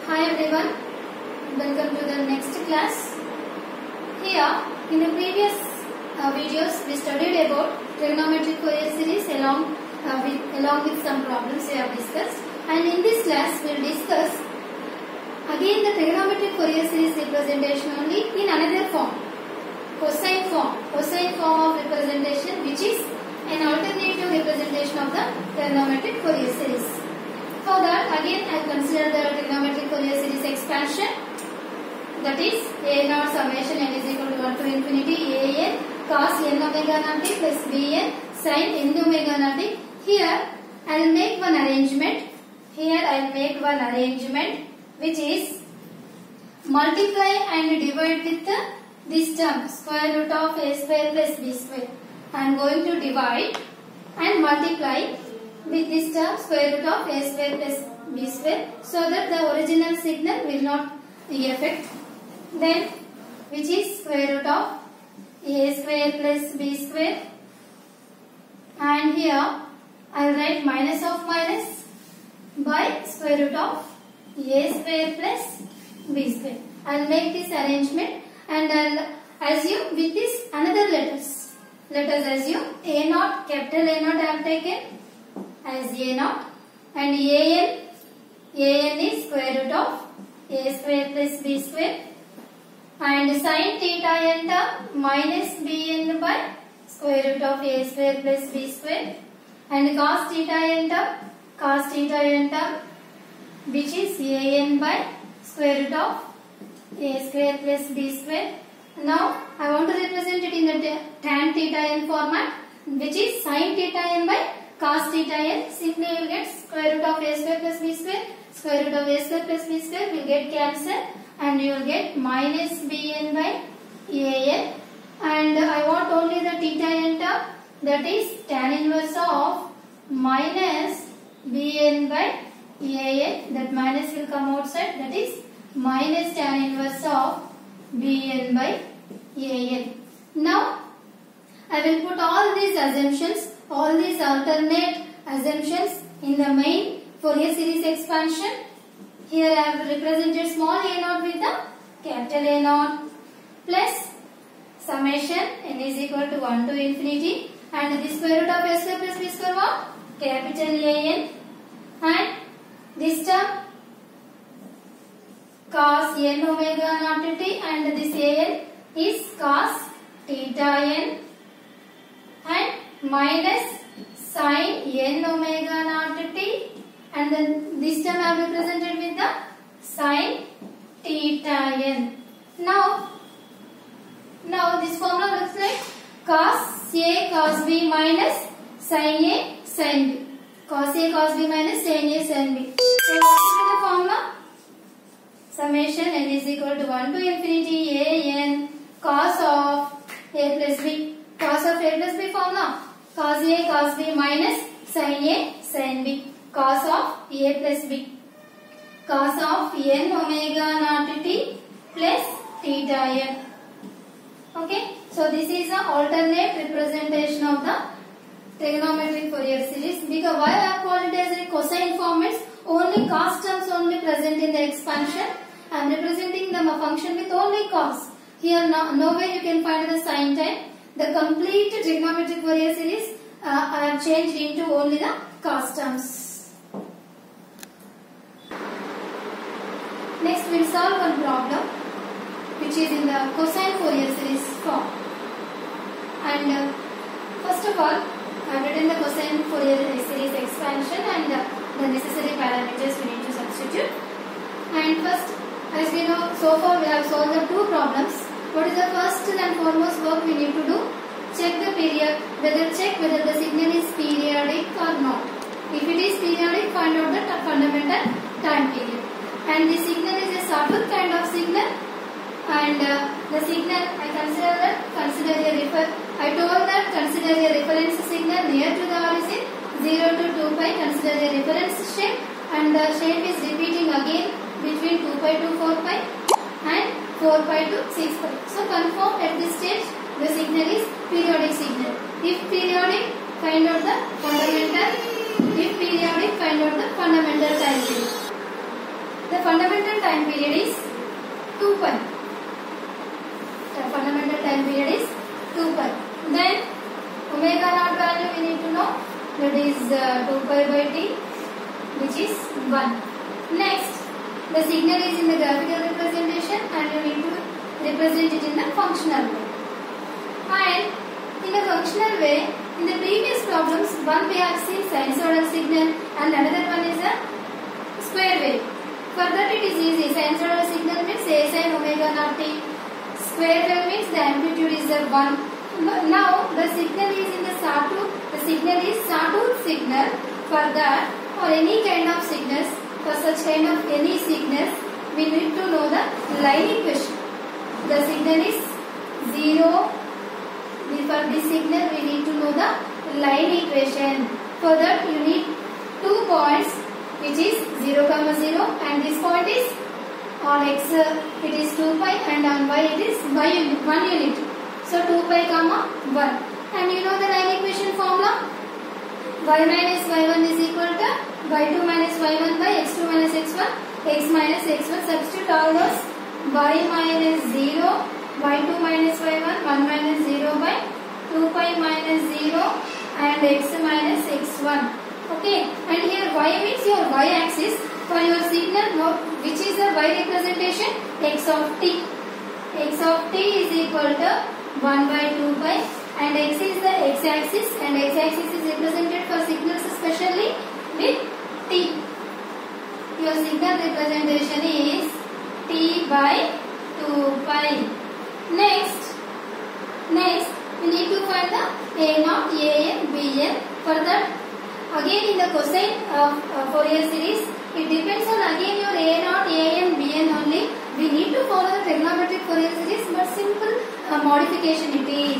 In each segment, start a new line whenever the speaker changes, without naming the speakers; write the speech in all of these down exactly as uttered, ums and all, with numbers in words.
Hi everyone, welcome to the next class. Here in the previous uh, videos we studied about trigonometric Fourier series along uh, with along with some problems we have discussed, and in this class we will discuss again the trigonometric Fourier series representation only in another form, cosine form, cosine form of representation, which is an alternative representation of the trigonometric Fourier series. For that, again I consider the trigonometric Fourier series expansion, that is a naught summation n is equal to one to infinity a n cos n omega naught t plus b n sin n omega naught t. Here I will make one arrangement. Here I will make one arrangement which is multiply and divide with the, this term square root of a square plus b square. I am going to divide and multiply with this term square root of a square plus b square, so that the original signal will not affect. Then which is square root of a square plus b square, and here I will write minus of minus by square root of a square plus b square. I will make this arrangement and I will assume with this another letters. Let us assume a naught, capital A naught I have taken as a naught, and an, an is square root of a square plus b square, and sin theta n term minus bn by square root of a square plus b square, and cos theta n term, cos theta n term which is an by square root of a square plus b square. Now I want to represent it in the tan theta n format, which is sin theta n by cos theta n. Simply you will get square root of a square plus b square, square root of a square plus b square will get cancelled, and you will get minus bn by an, and I want only the theta n term, that is tan inverse of minus bn by an, that minus will come outside, that is minus tan inverse of bn by an. Now I will put all these assumptions, all these alternate assumptions in the main Fourier series expansion. Here I have represented small a naught with the capital A naught plus summation n is equal to one to infinity, and the square root of a square plus b square what? Capital A n, and this term cos n omega naught t, and this a n is cos theta n, and minus sin n omega naught t, and then this term I have represented with the sin theta n. Now, now this formula looks like cos a cos b minus sin a sin b. Cos a cos b minus sin a sin b. So what will be the formula? Summation n is equal to one to infinity a n cos of a plus b. Cos of a plus b formula, cos a cos b minus sin a sin b. Cos of a plus b, cos of n omega naught t plus theta n. Okay, so this is the alternate representation of the trigonometric Fourier series. Because why I have called it as a cosine form, is only cos terms only present in the expansion. I am representing the function with only cos. Here no, nowhere you can find the sin term. The complete trigonometric Fourier series uh, I have changed into only the cos terms. Next we will solve one problem which is in the cosine Fourier series form. And uh, first of all, I have written the cosine Fourier series expansion and uh, the necessary parameters we need to substitute. And first, as we know, so far we have solved the two problems. What is the first and foremost work we need to do? Check the period, whether check whether the signal is periodic or not. If it is periodic, find out the fundamental time period. And the signal is a sawtooth kind of signal, and uh, the signal I consider that consider a refer. I told that consider a reference signal near to the origin, zero to two pi. Consider a reference shape, and the shape is repeating again between two pi to four pi and four pi to six pi. So confirm at this stage the signal is periodic signal. If periodic, find out the fundamental. If periodic, find out the fundamental time period. The fundamental time period is two pi. The fundamental time period is two pi. Then omega naught value we need to know, that is uh, two pi by t, which is one. Next, the signal is in the graphical representation and you need to represent it in the functional way. And in the functional way, in the previous problems, one we have seen sinusoidal signal and another one is a square wave. For that it is easy. Sinusoidal signal means a sin omega naught t. Square wave means the amplitude is a one. Now the signal is in the sawtooth. The signal is sawtooth signal. For that, or any kind of signals, for such kind of any signals, we need to know the line equation. The signal is zero. For this signal, we need to know the line equation. For that, you need two points, which is zero comma zero, and this point is on x uh, it is two pi, and on y it is y unit, one unit. So two pi comma one, and you know the line equation formula. Y minus y one is equal to y two minus y one by x two minus x one, x minus x one. Substitute all those. Y minus zero, y two minus y one, one minus zero by two pi minus zero, and x minus x one. Okay, and here y means your y axis. For your signal, which is the y representation? X of t. X of t is equal to one by two pi, and x is the x axis, and x axis is represented for signals especially with t. Your signal representation is t by two pi. Next, next we need to find the a naught, a n, b n. For that, again in the cosine of uh, Fourier series, it depends on again your a naught, a n, b n only. We need to follow the trigonometric Fourier series, but simple uh, modification it is.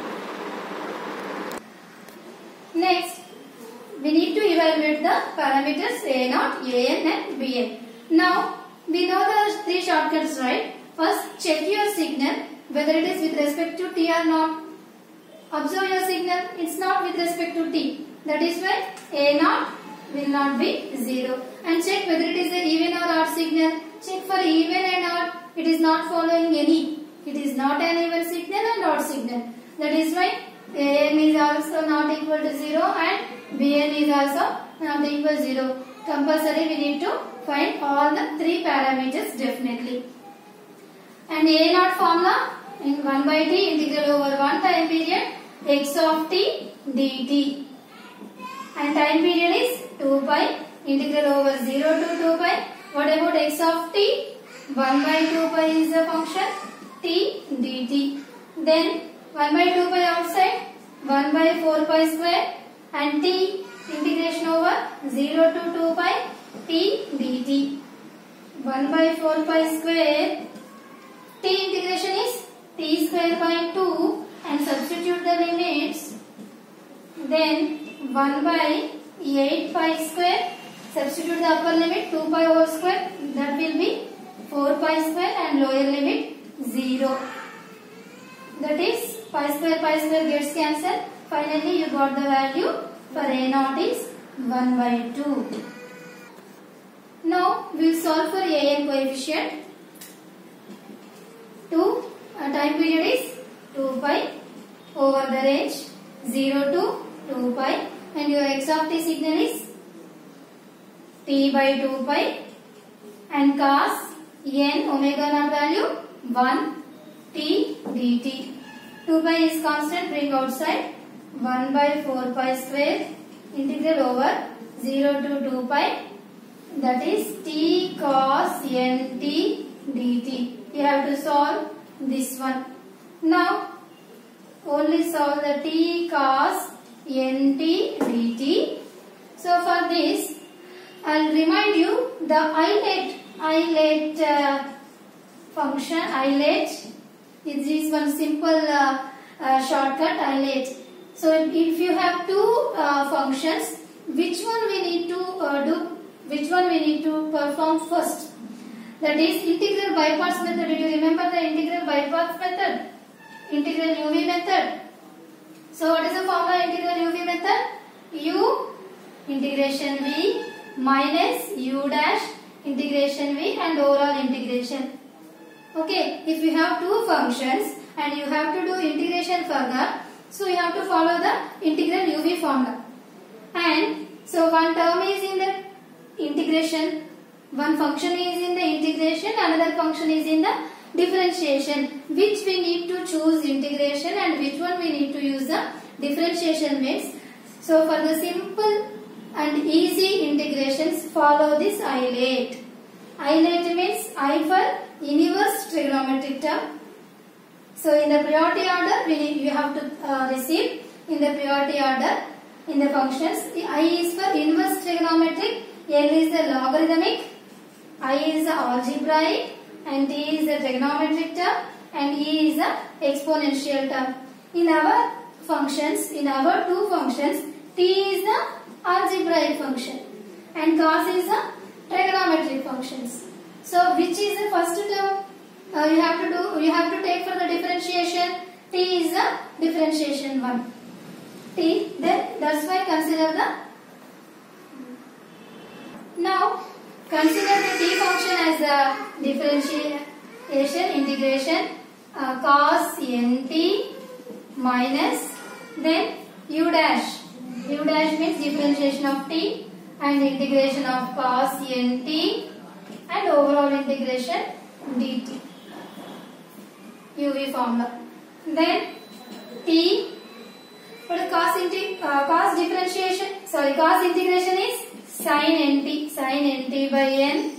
Next, we need to evaluate the parameters a naught, a n and b n. Now, we know the three shortcuts, right? First, check your signal, whether it is with respect to t or not. Observe your signal, it's not with respect to t. That is why a naught will not be zero. And check whether it is an even or odd signal. Check for even and odd, it is not following any. It is not an even signal and odd signal. That is why a n is also not equal to zero and b n is also not equal to zero. Compulsory we need to find all the three parameters definitely. And a naught formula in one by t integral over one time period x of t dt. And time period is two pi integral over zero to two pi. What about x of t? one by two pi is the function t dt. Then one by two pi outside, one by four pi square, and t integration over zero to two pi t dt. one by four pi square, t integration is t square by two, and substitute the limits. Then one by eight pi square, substitute the upper limit two pi whole square, that will be four pi square, and lower limit zero. That is pi square pi square gets cancelled. Finally you got the value for a naught is one by two. Now we will solve for a n coefficient. two uh, time period is two pi over the range zero to two pi, and your x of t signal is t by two pi, and cos n omega naught value one t dt. two pi is constant, bring outside. one by four pi square integral over zero to two pi, that is t cos nt dt. You have to solve this one. Now only solve the t cos nt dt. So for this, I will remind you the islet islet uh, function. Islet is this one simple uh, uh, shortcut islet. So if you have two uh, functions, which one we need to uh, do? Which one we need to perform first? That is integral by parts method. Did you remember the integral by parts method? Integral U V method. So what is the formula integral U V method? U integration V minus U dash integration v and overall integration. Okay, if you have two functions and you have to do integration further, so you have to follow the integral U V formula. And so one term is in the integration, one function is in the integration, another function is in the differentiation. Which we need to choose integration and which one we need to use the differentiation means. So for the simple and easy integrations, follow this I L A T. I L A T means I for inverse trigonometric term. So in the priority order, we need, you have to uh, receive in the priority order in the functions. The I is for inverse trigonometric, L is the logarithmic, I is the algebraic, and T is the trigonometric term, and E is the exponential term. In our functions, in our two functions, T is the algebraic function and cos is the trigonometric functions. So which is the first term uh, you have to do, you have to take for the differentiation? T is the differentiation one. T, then that's why consider the, now consider the T function as the differentiation, integration, uh, cos nt minus, then u dash. U dash means differentiation of t and integration of cos nt and overall integration dt. U V formula. Then t for the cos integ uh, cos differentiation, sorry, cos integration is sin nt, sin nt by n.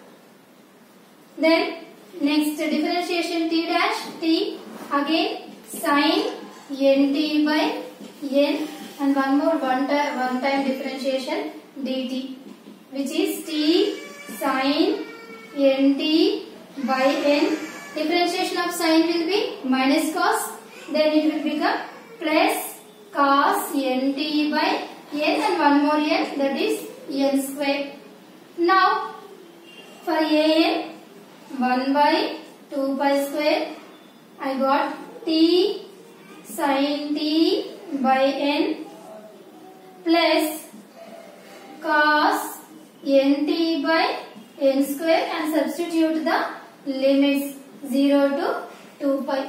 Then next differentiation t dash, t again sin nt by n, and one more one time one time differentiation dt, which is t sin nt by n. Differentiation of sin will be minus cos, then it will become plus cos nt by n and one more n, that is n square. Now for an, one by two pi square, I got t sin t by n plus cos nt by n square, and substitute the limits zero to two pi.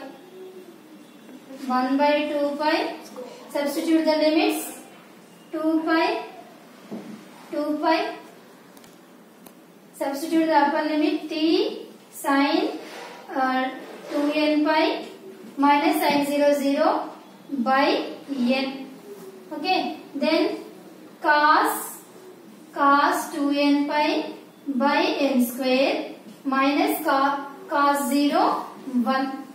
one by two pi, substitute the limits two pi, two pi, substitute the upper limit t sin uh, two n pi minus sin zero zero by n. Okay, then cos cos two n pi by n square minus cos, cos zero one,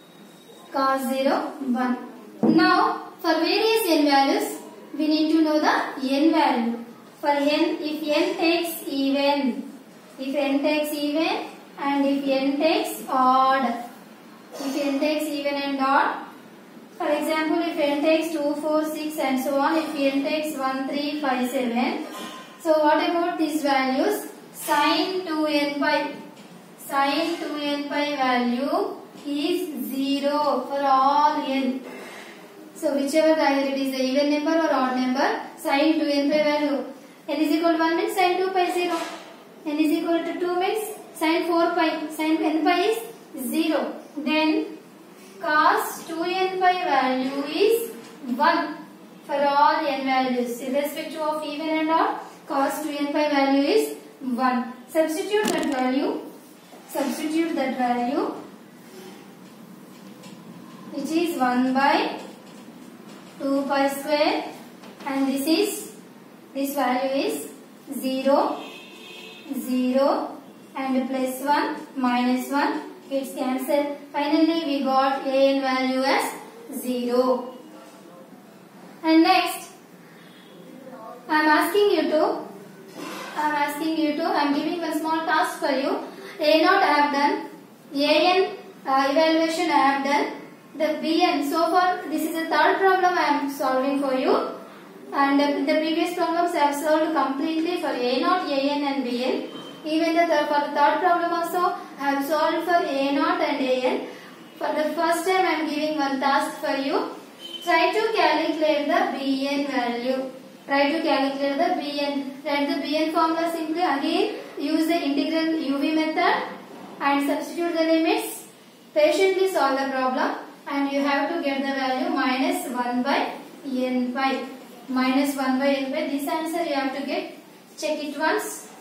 cos zero one. Now for various n values, we need to know the n value. For n, if n takes even, if n takes even and if n takes odd, if n takes even and odd, for example, if n takes two, four, six and so on, if n takes one, three, five, seven, so what about these values? Sin two n pi, sin two n pi value is zero for all n. So whichever value it is, the even number or odd number, sin two n pi value, n is equal to one means sin two pi zero, n is equal to two means sin four pi, sin n pi is zero. Then cos two n pi value is one for all n values, irrespective of even and odd, cos two n pi value is one. Substitute that value, substitute that value, which is one by two pi square, and this is, this value is zero, zero and plus one, minus one, it's cancelled. Finally we got an value as zero. And next I am asking you to, I am asking you to, I am giving one small task for you. A naught I have done, A n uh, evaluation I have done, the B n, so far this is the third problem I am solving for you, and uh, the previous problems I have solved completely for A naught, A n and B n. Even the third, for the third problem also I have solved for A naught and A n. For the first time I am giving one task for you. Try to calculate the B n value. Try to calculate the B n. Write the B n formula simply again. use the integral U V method and substitute the limits. Patiently solve the problem and you have to get the value minus one by n pi. Minus one by n pi. This answer you have to get. Check it once.